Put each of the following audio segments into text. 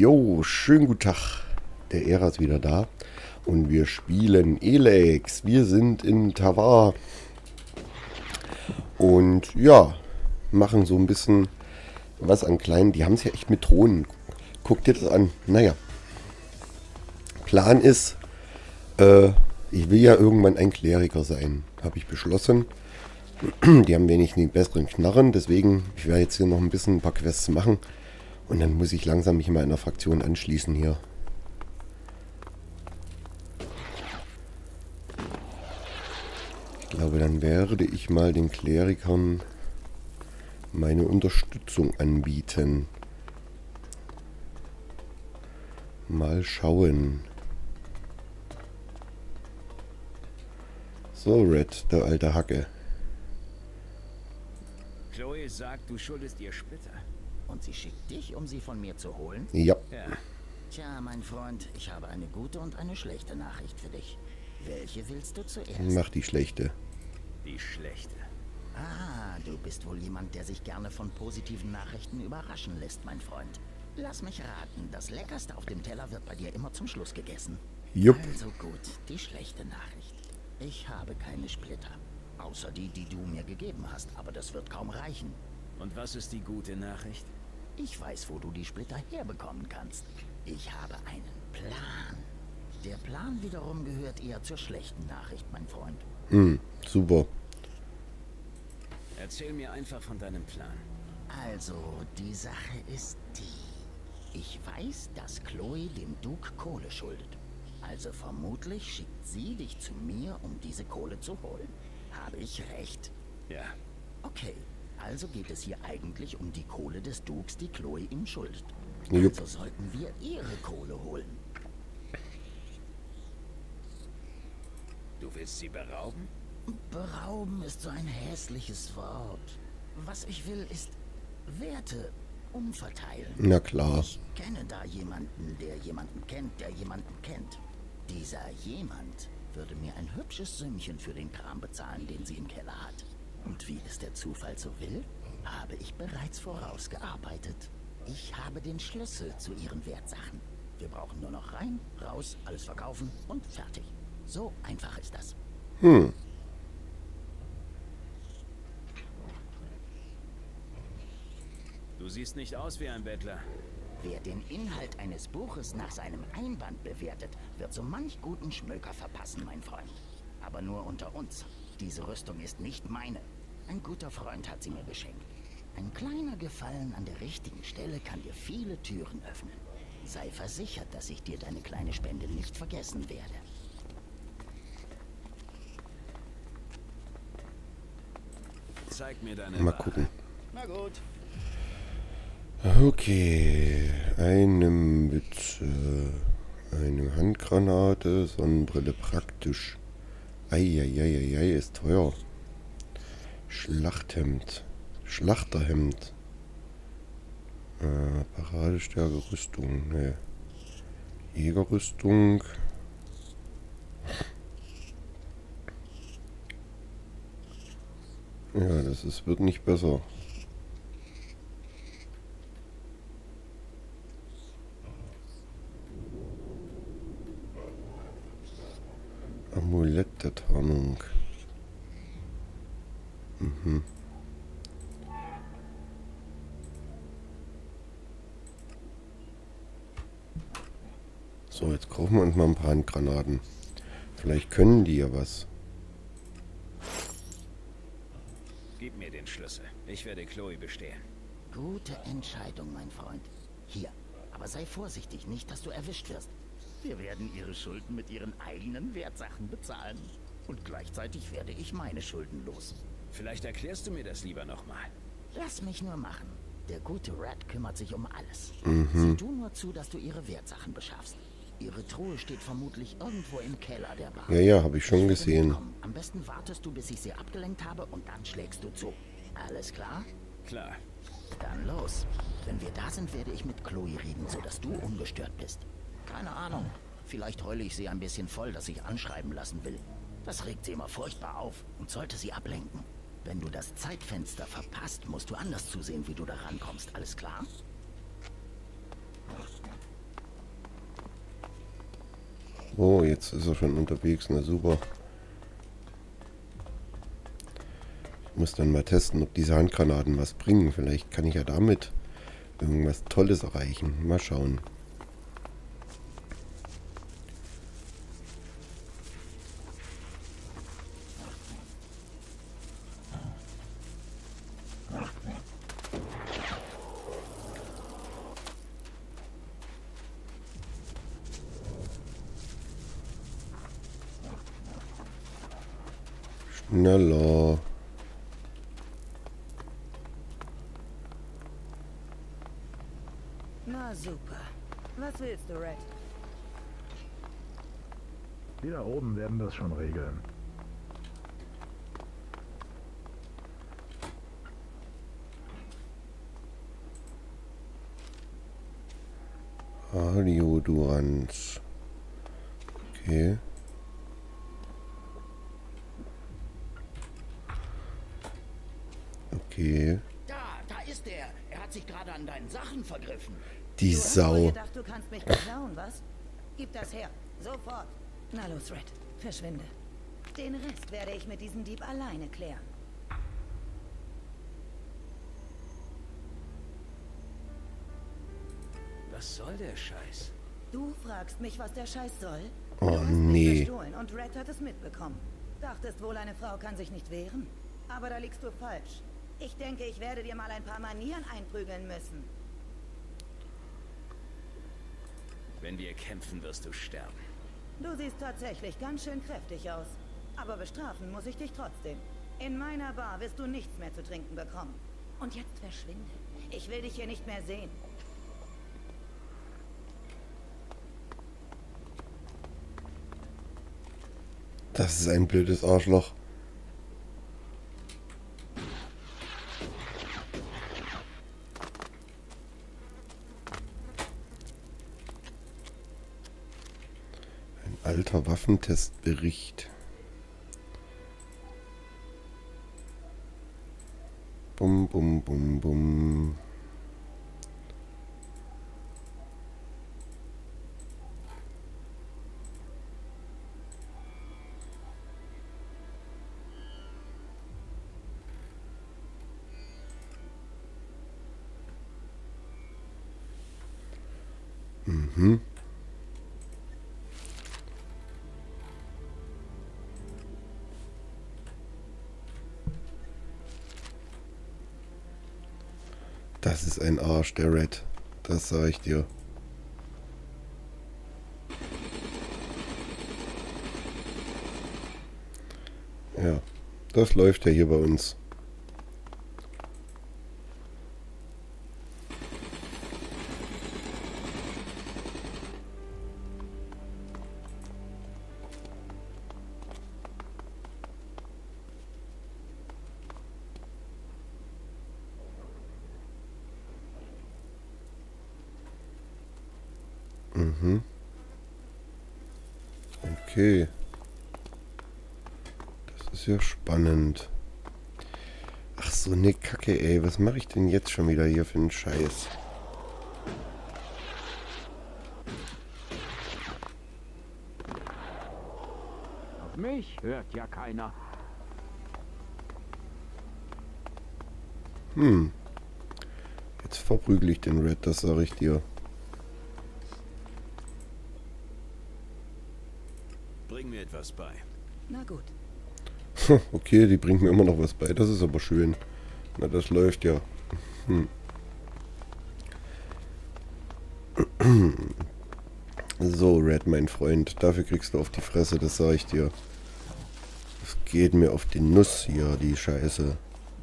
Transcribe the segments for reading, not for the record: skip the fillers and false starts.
Jo, schönen guten Tag. Der Ära ist wieder da. Und wir spielen Elex. Wir sind in Tavar. Und ja, machen so ein bisschen was an kleinen. Die haben es ja echt mit Thronen. Guckt dir das an. Naja. Plan ist, ich will ja irgendwann ein Kleriker sein. Habe ich beschlossen. Die haben wenig den besseren Knarren. Deswegen, ich werde jetzt hier noch ein paar Quests machen. Und dann muss ich langsam mich mal in der Fraktion anschließen hier. Ich glaube, dann werde ich mal den Klerikern meine Unterstützung anbieten. Mal schauen. So, Red, der alte Hacke. Chloe sagt, du schuldest ihr Splitter. Und sie schickt dich, um sie von mir zu holen? Ja. Tja, mein Freund, ich habe eine gute und eine schlechte Nachricht für dich. Welche willst du zuerst? Mach die schlechte. Die schlechte. Ah, du bist wohl jemand, der sich gerne von positiven Nachrichten überraschen lässt, mein Freund. Lass mich raten, das Leckerste auf dem Teller wird bei dir immer zum Schluss gegessen. Jupp. Also gut, die schlechte Nachricht. Ich habe keine Splitter. Außer die, die du mir gegeben hast, aber das wird kaum reichen. Und was ist die gute Nachricht? Ich weiß, wo du die Splitter herbekommen kannst. Ich habe einen Plan. Der Plan wiederum gehört eher zur schlechten Nachricht, mein Freund. Super. Erzähl mir einfach von deinem Plan. Also, die Sache ist die. Ich weiß, dass Chloe dem Duke Kohle schuldet. Also vermutlich schickt sie dich zu mir, um diese Kohle zu holen. Habe ich recht? Ja. Okay, also geht es hier eigentlich um die Kohle des Dukes, die Chloe ihm schuldet. Jupp. Also sollten wir ihre Kohle holen. Du willst sie berauben? Berauben ist so ein hässliches Wort. Was ich will, ist Werte umverteilen. Na klar. Ich kenne da jemanden, der jemanden kennt, der jemanden kennt. Dieser jemand würde mir ein hübsches Sümmchen für den Kram bezahlen, den sie im Keller hat. Und wie es der Zufall so will, habe ich bereits vorausgearbeitet. Ich habe den Schlüssel zu ihren Wertsachen. Wir brauchen nur noch rein, raus, alles verkaufen und fertig. So einfach ist das. Du siehst nicht aus wie ein Bettler. Wer den Inhalt eines Buches nach seinem Einband bewertet, wird so manch guten Schmöker verpassen, mein Freund. Aber nur unter uns. Diese Rüstung ist nicht meine. Ein guter Freund hat sie mir geschenkt. Ein kleiner Gefallen an der richtigen Stelle kann dir viele Türen öffnen. Sei versichert, dass ich dir deine kleine Spende nicht vergessen werde. Zeig mir deine Mal Ware. gucken. Na gut. Okay. Eine Mütze. Eine Handgranate. Sonnenbrille praktisch. Eieieiei, ist teuer. Schlachthemd. Schlachterhemd. Paradestärke, Rüstung. Ne. Jägerrüstung. Ja, wird nicht besser. Amulett der Tarnung. So, jetzt kaufen wir uns mal ein paar Handgranaten. Vielleicht können die ja was. Gib mir den Schlüssel. Ich werde Chloe bestehlen. Gute Entscheidung, mein Freund. Hier, aber sei vorsichtig, nicht, dass du erwischt wirst. Wir werden ihre Schulden mit ihren eigenen Wertsachen bezahlen. Und gleichzeitig werde ich meine Schulden los. Vielleicht erklärst du mir das lieber nochmal. Lass mich nur machen. Der gute Red kümmert sich um alles. Sieh du nur zu, dass du ihre Wertsachen beschaffst. Ihre Truhe steht vermutlich irgendwo im Keller der Bar. Ja, habe ich schon werde gesehen. mitkommen. Am besten wartest du, bis ich sie abgelenkt habe und dann schlägst du zu. Alles klar? Klar. Dann los. Wenn wir da sind, werde ich mit Chloe reden, sodass du ungestört bist. Keine Ahnung. Vielleicht heule ich sie ein bisschen voll, dass ich anschreiben lassen will. Das regt sie immer furchtbar auf und sollte sie ablenken. Wenn du das Zeitfenster verpasst, musst du anders zusehen, wie du da rankommst. Alles klar? Oh, jetzt ist er schon unterwegs. Na super. Ich muss dann mal testen, ob diese Handgranaten was bringen. Vielleicht kann ich ja damit irgendwas Tolles erreichen. Mal schauen. Schneller. Na super. Was willst du, Red? Die da oben werden das schon regeln. Aliodurans. Okay. Okay. Da ist er. Er hat sich gerade an deinen Sachen vergriffen. Die Du hast wohl Sau. gedacht, du kannst mich beklauen, was? Gib das her. Sofort. Na los, Red. Verschwinde. Den Rest werde ich mit diesem Dieb alleine klären. Was soll der Scheiß? Du fragst mich, was der Scheiß soll? Oh, Du hast mich nee. gestohlen und Red hat es mitbekommen. Dachtest wohl, eine Frau kann sich nicht wehren? Aber da liegst du falsch. Ich denke, ich werde dir mal ein paar Manieren einprügeln müssen. Wenn wir kämpfen, wirst du sterben. Du siehst tatsächlich ganz schön kräftig aus. Aber bestrafen muss ich dich trotzdem. In meiner Bar wirst du nichts mehr zu trinken bekommen. Und jetzt verschwinde. Ich will dich hier nicht mehr sehen. Das ist ein blödes Arschloch. Ein alter Waffentestbericht. Bum, bum, bum, bum. Mhm. Das ist ein Arsch, der Red. Das sage ich dir. Ja, das läuft ja hier bei uns. Mhm. Okay. Das ist ja spannend. Ach so, ne Kacke, ey. Was mache ich denn jetzt schon wieder hier für einen Scheiß? Auf mich hört ja keiner. Jetzt verprügel ich den Red, das sage ich dir. Bring mir etwas bei. Na gut. Okay, die bringt mir immer noch was bei. Das ist aber schön. Na, das läuft ja. So, Red, mein Freund. Dafür kriegst du auf die Fresse, das sage ich dir. Das geht mir auf die Nuss hier, die Scheiße.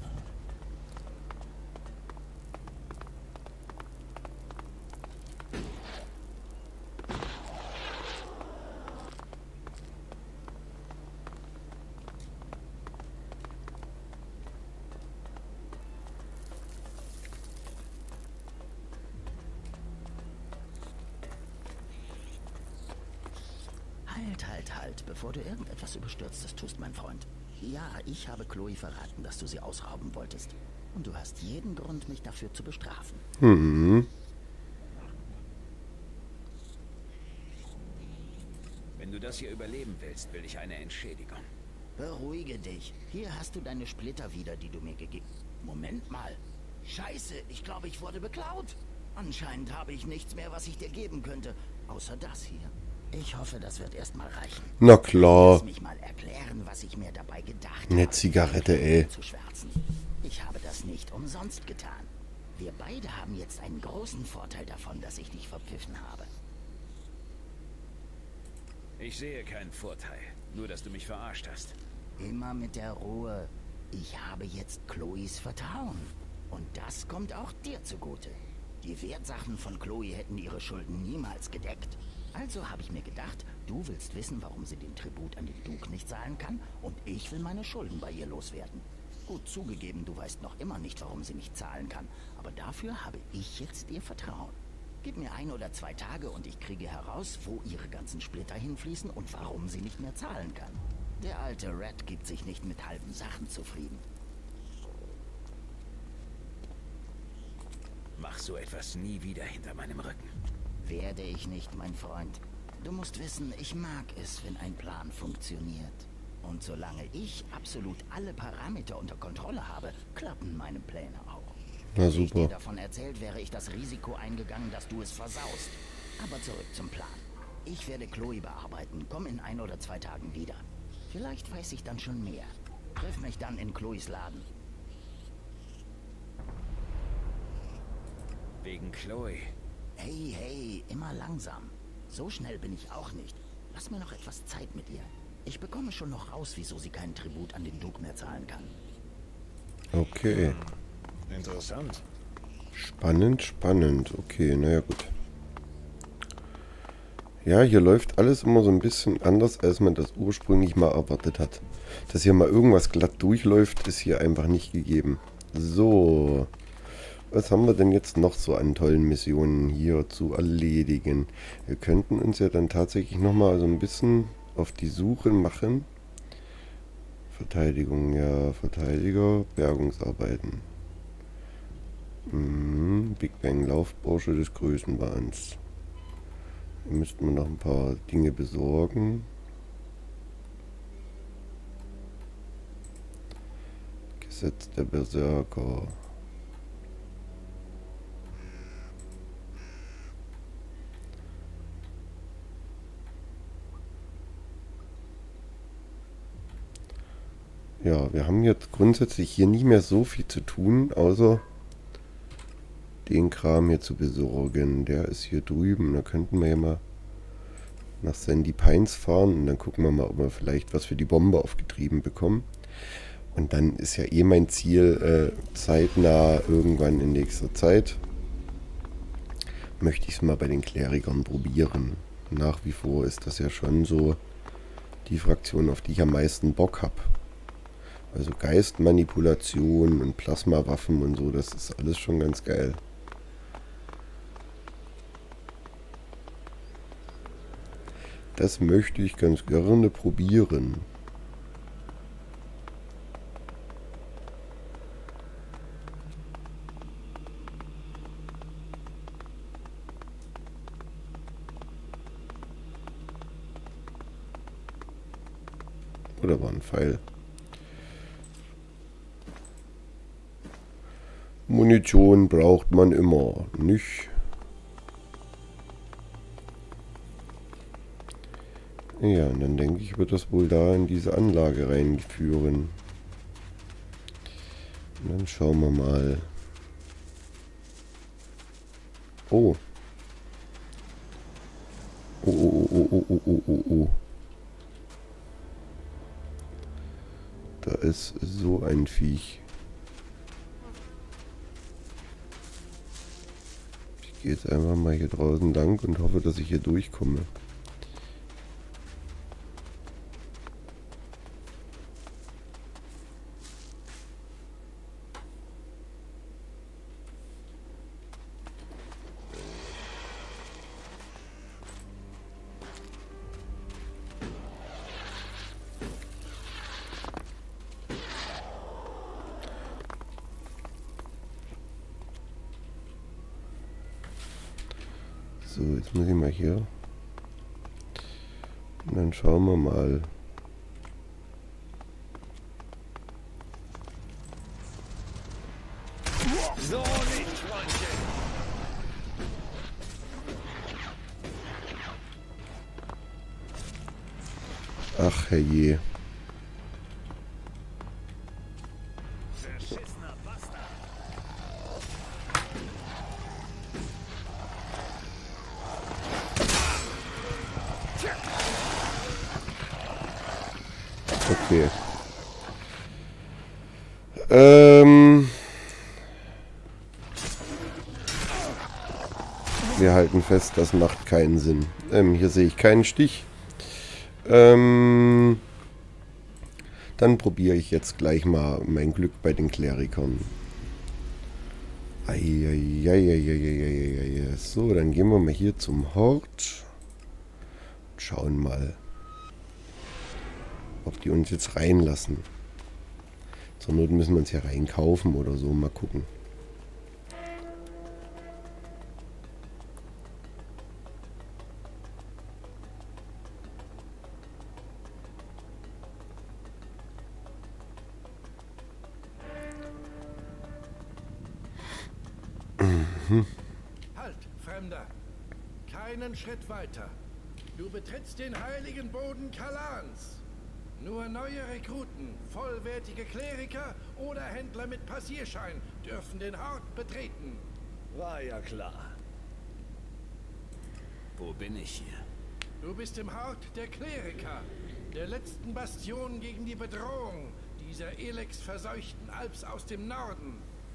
Halt, bevor du irgendetwas Überstürztes tust, mein Freund. Ja, ich habe Chloe verraten, dass du sie ausrauben wolltest. Und du hast jeden Grund, mich dafür zu bestrafen. Wenn du das hier überleben willst, will ich eine Entschädigung. Beruhige dich. Hier hast du deine Splitter wieder, die du mir gegeben... Moment mal. Scheiße, ich glaube, ich wurde beklaut. Anscheinend habe ich nichts mehr, was ich dir geben könnte. Außer das hier. Ich hoffe, das wird erstmal reichen. Na klar. Lass mich mal erklären, was ich mir dabei gedacht habe. Eine Zigarette, ey. Zu schwärzen. Ich habe das nicht umsonst getan. Wir beide haben jetzt einen großen Vorteil davon, dass ich dich verpfiffen habe. Ich sehe keinen Vorteil. Nur, dass du mich verarscht hast. Immer mit der Ruhe. Ich habe jetzt Chloes Vertrauen. Und das kommt auch dir zugute. Die Wertsachen von Chloe hätten ihre Schulden niemals gedeckt. Also habe ich mir gedacht, du willst wissen, warum sie den Tribut an den Duke nicht zahlen kann und ich will meine Schulden bei ihr loswerden. Gut zugegeben, du weißt noch immer nicht, warum sie nicht zahlen kann, aber dafür habe ich jetzt ihr Vertrauen. Gib mir 1 oder 2 Tage und ich kriege heraus, wo ihre ganzen Splitter hinfließen und warum sie nicht mehr zahlen kann. Der alte Red gibt sich nicht mit halben Sachen zufrieden. Mach so etwas nie wieder hinter meinem Rücken. Werde ich nicht, mein Freund. Du musst wissen, ich mag es, wenn ein Plan funktioniert. Und solange ich absolut alle Parameter unter Kontrolle habe, klappen meine Pläne auch. Na Hätte ich dir super. davon erzählt, wäre ich das Risiko eingegangen, dass du es versaust. Aber zurück zum Plan. Ich werde Chloe bearbeiten. Komm in 1 oder 2 Tagen wieder. Vielleicht weiß ich dann schon mehr. Triff mich dann in Chloes Laden. Wegen Chloe. Hey, hey, immer langsam. So schnell bin ich auch nicht. Lass mir noch etwas Zeit mit ihr. Ich bekomme schon noch raus, wieso sie keinen Tribut an den Duke mehr zahlen kann. Okay. Interessant. Spannend, spannend. Okay, naja gut. Ja, hier läuft alles immer so ein bisschen anders, als man das ursprünglich mal erwartet hat. Dass hier mal irgendwas glatt durchläuft, ist hier einfach nicht gegeben. So. Was haben wir denn jetzt noch so an tollen Missionen hier zu erledigen? Wir könnten uns ja dann tatsächlich nochmal so ein bisschen auf die Suche machen. Verteidigung, ja, Verteidiger, Bergungsarbeiten. Big Bang, Laufbursche des Größenwahns. Hier müssten wir noch ein paar Dinge besorgen. Gesetz der Berserker. Ja, wir haben jetzt grundsätzlich hier nicht mehr so viel zu tun, außer den Kram hier zu besorgen. Der ist hier drüben. Da könnten wir ja mal nach Sandy Pines fahren und dann gucken wir mal, ob wir vielleicht was für die Bombe aufgetrieben bekommen. Und dann ist ja eh mein Ziel, zeitnah irgendwann in nächster Zeit möchte ich es mal bei den Klerikern probieren. Nach wie vor ist das ja schon so die Fraktion, auf die ich am meisten Bock habe. Also Geistmanipulation und Plasmawaffen und so, das ist alles schon ganz geil. Das möchte ich ganz gerne probieren. Oder war ein Pfeil? Munition braucht man immer, nicht? Ja, und dann denke ich, wird das wohl da in diese Anlage reinführen. Und dann schauen wir mal. Oh. Oh, oh, oh, oh, oh, oh, oh, oh. Da ist so ein Viech. Ich gehe jetzt einfach mal hier draußen lang und hoffe, dass ich hier durchkomme. So, jetzt muss ich mal hier. Und dann Dann schauen wir mal. So nicht, Freundchen. Ach herrje. Verschissener Bastard. Okay. Wir halten fest, das macht keinen Sinn. Hier sehe ich keinen Stich. Dann probiere ich jetzt gleich mal mein Glück bei den Klerikern. Eieieiei. So, dann gehen wir mal hier zum Hort. Schauen mal, ob die uns jetzt reinlassen. Zur Not müssen wir uns hier reinkaufen oder so. Mal gucken. Halt, Fremder! Keinen Schritt weiter. Du betrittst den heiligen Boden Kalans. Nur neue Rekruten, vollwertige Kleriker oder Händler mit Passierschein dürfen den Hort betreten. War ja klar. Wo bin ich hier? Du bist im Hort der Kleriker, der letzten Bastion gegen die Bedrohung dieser Elex-verseuchten Alps aus dem Norden.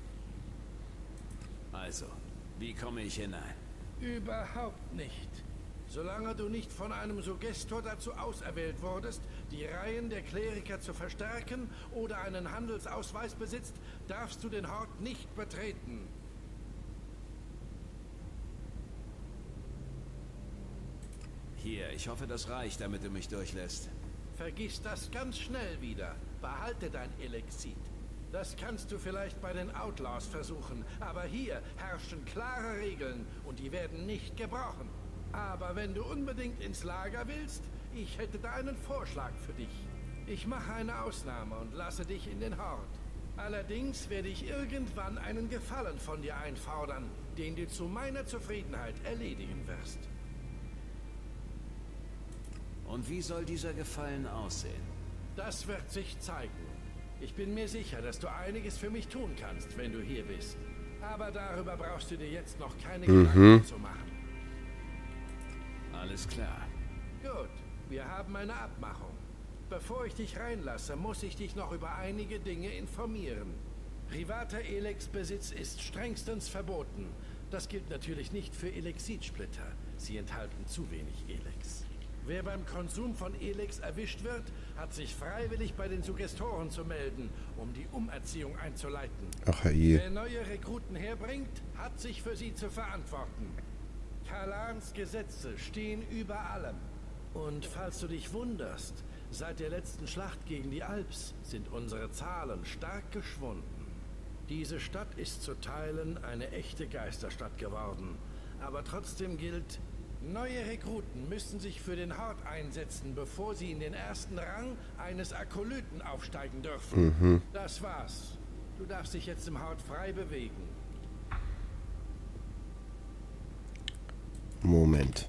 Also, wie komme ich hinein? Überhaupt nicht. Solange du nicht von einem Suggestor dazu auserwählt wurdest, die Reihen der Kleriker zu verstärken oder einen Handelsausweis besitzt, darfst du den Hort nicht betreten. Hier, ich hoffe, das reicht, damit du mich durchlässt. Vergiss das ganz schnell wieder. Behalte dein Elexit. Das kannst du vielleicht bei den Outlaws versuchen, aber hier herrschen klare Regeln und die werden nicht gebrochen. Aber wenn du unbedingt ins Lager willst, ich hätte da einen Vorschlag für dich. Ich mache eine Ausnahme und lasse dich in den Hort. Allerdings werde ich irgendwann einen Gefallen von dir einfordern, den du zu meiner Zufriedenheit erledigen wirst. Und wie soll dieser Gefallen aussehen? Das wird sich zeigen. Ich bin mir sicher, dass du einiges für mich tun kannst, wenn du hier bist. Aber darüber brauchst du dir jetzt noch keine Gedanken zu machen. Alles klar. Gut, wir haben eine Abmachung. Bevor ich dich reinlasse, muss ich dich noch über einige Dinge informieren. Privater Elex-Besitz ist strengstens verboten. Das gilt natürlich nicht für Elexitsplitter. Sie enthalten zu wenig Elex. Wer beim Konsum von Elex erwischt wird, hat sich freiwillig bei den Suggestoren zu melden, um die Umerziehung einzuleiten. Ach herrje. Wer neue Rekruten herbringt, hat sich für sie zu verantworten. Kalans Gesetze stehen über allem. Und falls du dich wunderst, seit der letzten Schlacht gegen die Alps sind unsere Zahlen stark geschwunden. Diese Stadt ist zu Teilen eine echte Geisterstadt geworden. Aber trotzdem gilt, neue Rekruten müssen sich für den Hort einsetzen, bevor sie in den ersten Rang eines Akolyten aufsteigen dürfen. Das war's. Du darfst dich jetzt im Hort frei bewegen. Moment.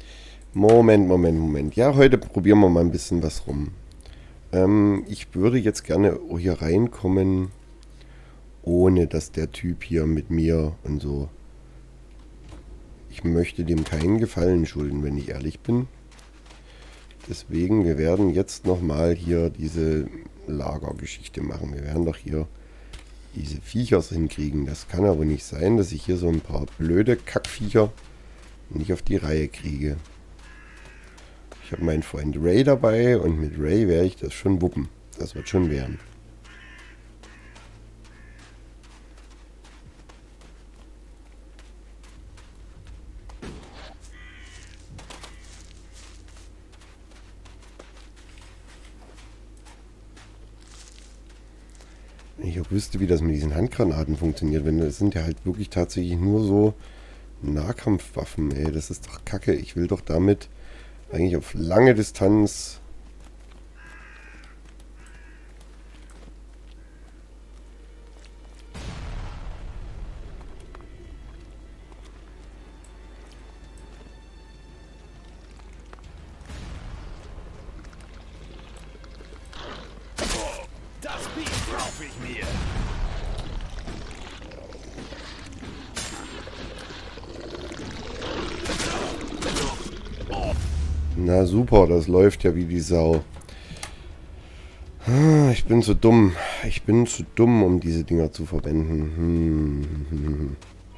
Ja, heute probieren wir mal ein bisschen was rum. Ich würde jetzt gerne hier reinkommen, ohne dass der Typ hier mit mir und so. Ich möchte dem keinen Gefallen schulden, wenn ich ehrlich bin. Deswegen, wir werden jetzt nochmal hier diese Lagergeschichte machen. Wir werden doch hier diese Viecher hinkriegen. Das kann aber nicht sein, dass ich hier so ein paar blöde Kackviecher nicht auf die Reihe kriege. Ich habe meinen Freund Ray dabei und mit Ray werde ich das schon wuppen. Das wird schon werden. Wenn ich auch wüsste, wie das mit diesen Handgranaten funktioniert, wenn das sind ja halt wirklich tatsächlich nur so Nahkampfwaffen, ey, das ist doch Kacke. Ich will doch damit eigentlich auf lange Distanz. Das Biest kaufe ich mir. Na super, das läuft ja wie die Sau. Ich bin zu dumm. Ich bin zu dumm, um diese Dinger zu verwenden.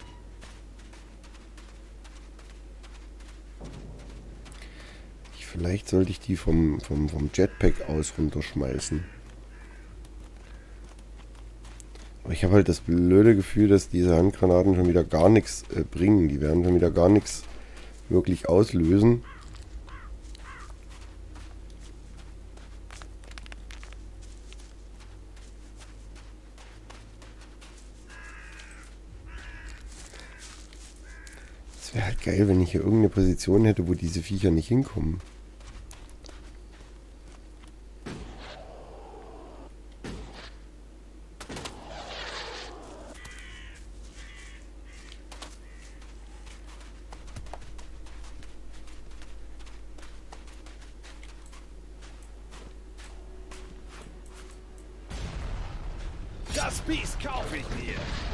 Vielleicht sollte ich die vom Jetpack aus runterschmeißen. Aber ich habe halt das blöde Gefühl, dass diese Handgranaten schon wieder gar nichts bringen. Die werden schon wieder gar nichts wirklich auslösen. Es wäre halt geil, wenn ich hier irgendeine Position hätte, wo diese Viecher nicht hinkommen. Das Biest kaufe ich mir.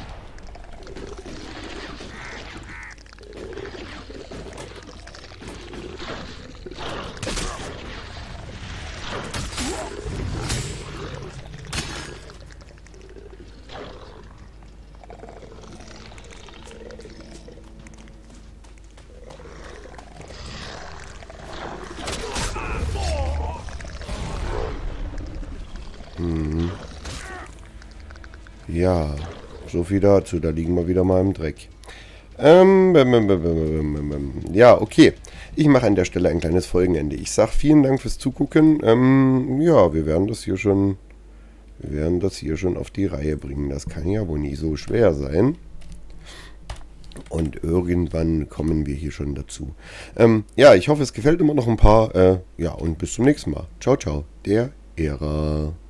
Ja, so viel dazu. Da liegen wir wieder mal im Dreck. Ja, okay. Ich mache an der Stelle ein kleines Folgenende. Ich sage vielen Dank fürs Zugucken. Ja, wir werden das hier schon auf die Reihe bringen. Das kann ja wohl nicht so schwer sein. Und irgendwann kommen wir hier schon dazu. Ja, ich hoffe, es gefällt immer noch ein paar. Ja, und bis zum nächsten Mal. Ciao, ciao. Der Ära.